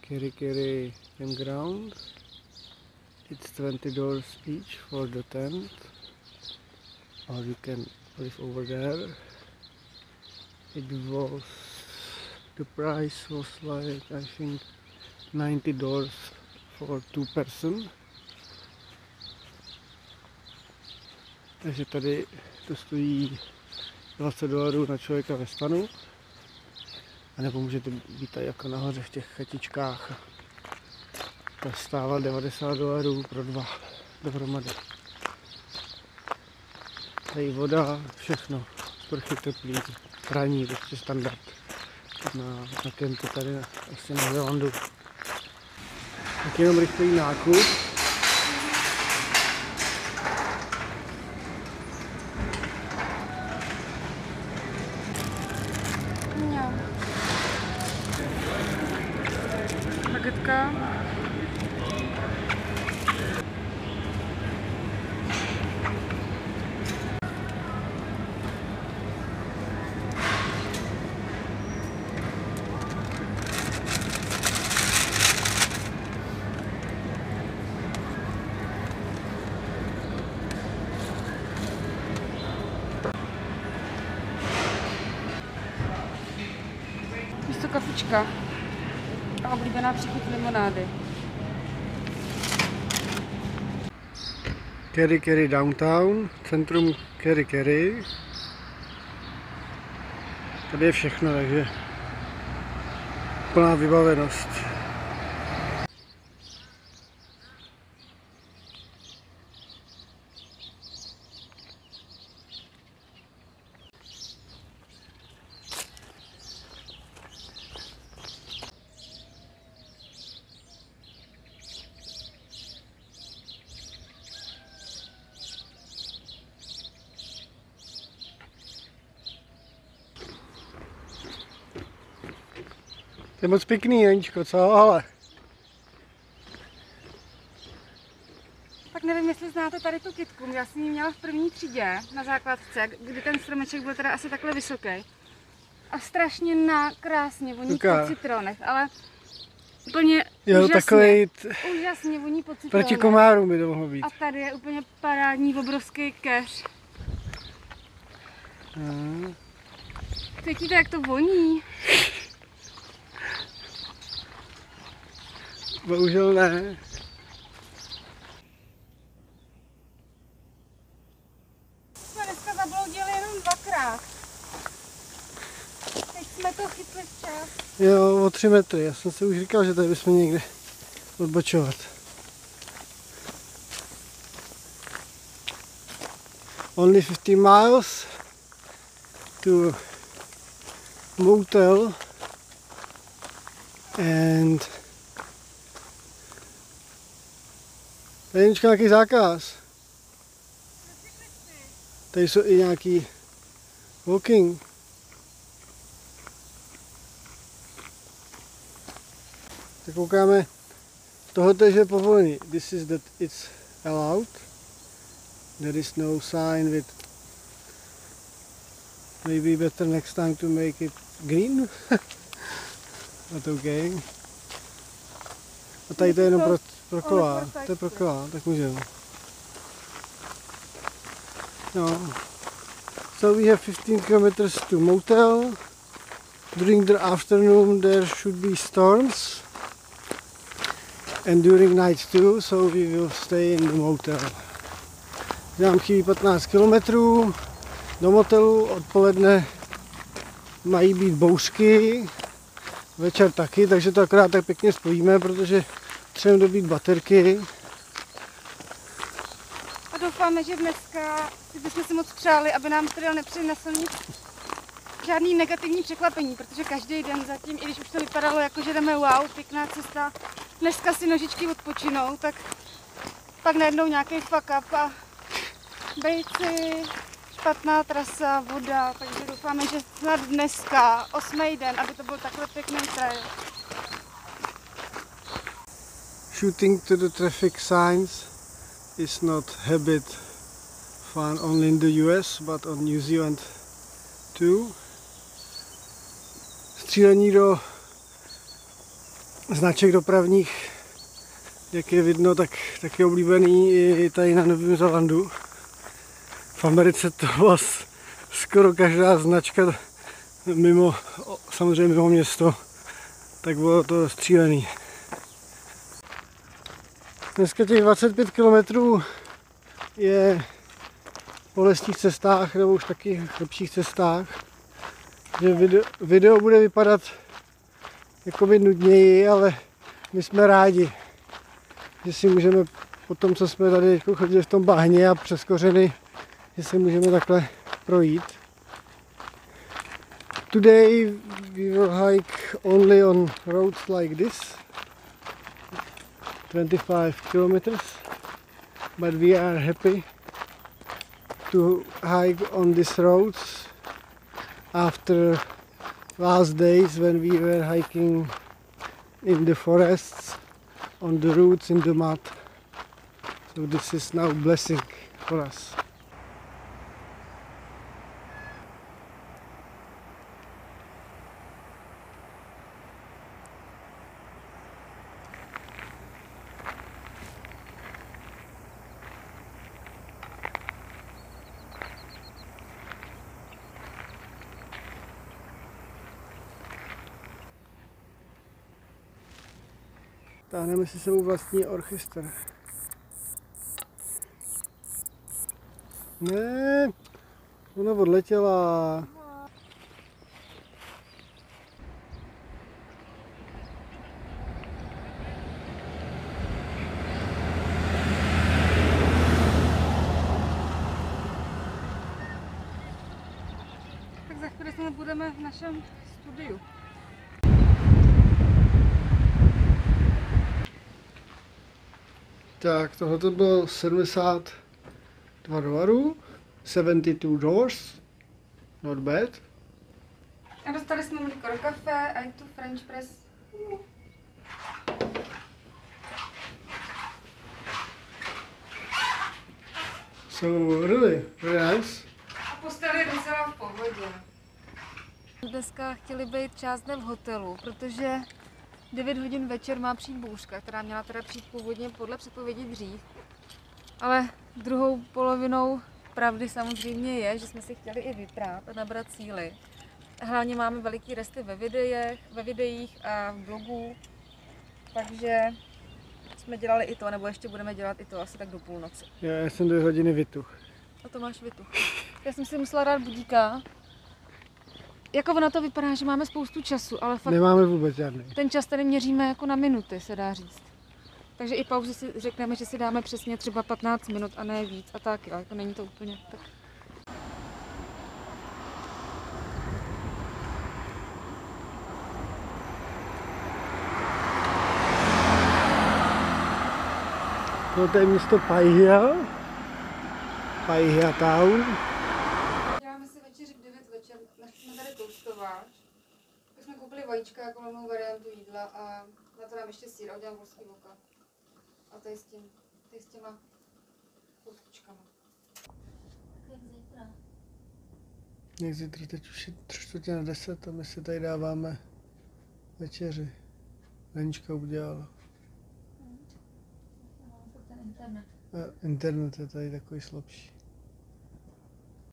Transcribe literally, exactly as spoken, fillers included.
Kerikeri campground. It's twenty dollars each for the tent, or you can live over there. It was, the price was like, I think, ninety dollars for two person. Takže tady to stojí dvacet dolarů na člověka ve stanu. A nebo můžete být tady jako nahoře v těch chatičkách. To stává devadesát dolarů pro dva dohromady. Tady voda, všechno. Sprchy teplý, praní, prostě standard. Na, na kempu tady na, asi na Zélandu. Tak jenom rychlý nákup. Bagetka. Místo kafička. A oblíbená příchuť limonády. Kerikeri downtown, centrum Kerikeri. Tady je všechno, takže plná vybavenost. To je moc pěkný, Janičko, co? Ale Tak nevím, jestli znáte tady tu kytku. Já jsem ji měla v první třídě na základce, kdy ten stromeček byl teda asi takhle vysoký. A strašně na krásně voní po citronech, ale úplně jo, úžasně, takovej úžasně voní po citronech. Proti komárům by to mohlo být. A tady je úplně parádní obrovský keř. Hmm. Cítíte, jak to voní? Bohužel ne. Jsme dneska zabloudili jenom dvakrát. Teď jsme to chytli včas. Jo, o tři metry. Já jsem si už říkal, že tady bychom někde odbočovat. Only fifty miles to motel and tady je nějaký zákaz. Tady jsou i nějaký walking. Tak koukáme, tohoto je povolený. This is that it's allowed. There is no sign with maybe better next time to make it green. But okay. A tady to je jenom pro, pro kola. To je pro kola, tak můžeme. No. So we have fifteen kilometers to motel. During the afternoon there should be storms. And during night too, so we will stay in the motel. Nám chybí patnáct kilometrů do motelu, odpoledne mají být bouřky, večer taky, takže to akorát tak pěkně spojíme, protože třeba dobít baterky. A doufáme, že dneska bychom si moc přáli, aby nám teda nepřinesl nic, žádný negativní překvapení, protože každý den zatím, i když už to vypadalo jako, že jdeme wow, pěkná cesta, dneska si nožičky odpočinou, tak pak najednou nějaký fuck up a bejci, špatná trasa, voda, takže doufáme, že snad dneska, osmý den, aby to byl takhle pěkný trail. Shooting to the traffic signs is not habit found only in the U S, but on New Zealand too. Střílení do značek dopravních, jak je vidno, tak, tak je oblíbený i tady na Novém Zélandu. V Americe to byla skoro každá značka mimo, samozřejmě mimo město, tak bylo to střílený. Dneska těch dvacet pět kilometrů je po lesních cestách nebo už taky lepších cestách. Že video, video bude vypadat jakoby nudněji, ale my jsme rádi, že si můžeme po tom, co jsme tady chodili v tom bahně a přes kořeny, že si můžeme takhle projít. Today we will hike only on roads like this, twenty-five kilometers, but we are happy to hike on these roads after last days when we were hiking in the forests, on the roots, in the mud. So this is now a blessing for us. Táhneme si sebou vlastní orchestr. Ne, ona odletěla. Tak za chvíli jsme budeme v našem studiu. Tak, tohle to bylo sedmdesát dva dolarů, sedmdesát dva dollars, not bad. A dostali jsme mlíko do kafe a i tu French press. So really, very nice. A postel je docela v pohodě. Dneska chtěli být část dne v hotelu, protože devět hodin večer má přijít bouřka, která měla teda přijít původně podle předpovědi dřív. Ale druhou polovinou pravdy samozřejmě je, že jsme si chtěli i vyprát a nabrat síly. Hlavně máme veliký resty ve videích, ve videích a v blogu, takže jsme dělali i to, nebo ještě budeme dělat i to asi tak do půlnoci. Já jsem dvě hodiny vytuch. A to máš vytu. Já jsem si musela dát budíka. Jako ono to vypadá, že máme spoustu času, ale fakt Nemáme vůbec žádný. ten čas tady měříme jako na minuty, se dá říct. Takže i pauzy si řekneme, že si dáme přesně třeba patnáct minut a ne víc a tak, ale to není to úplně tak. No to je město Paihia. Paihia Town. Děláme si večeři v devět večer, jsme tady toastováč. Tak jsme koupili vajíčka jako novou variantu jídla a na to dám ještě sýr a udělám polský voka. A tady s tím, tady s těma koutkučkama. Jak zítra? Jak zítra, teď už je tři čtvrtě na deset a my si tady dáváme večeři. Lenička udělala. Internet. A internet je tady takový slabší.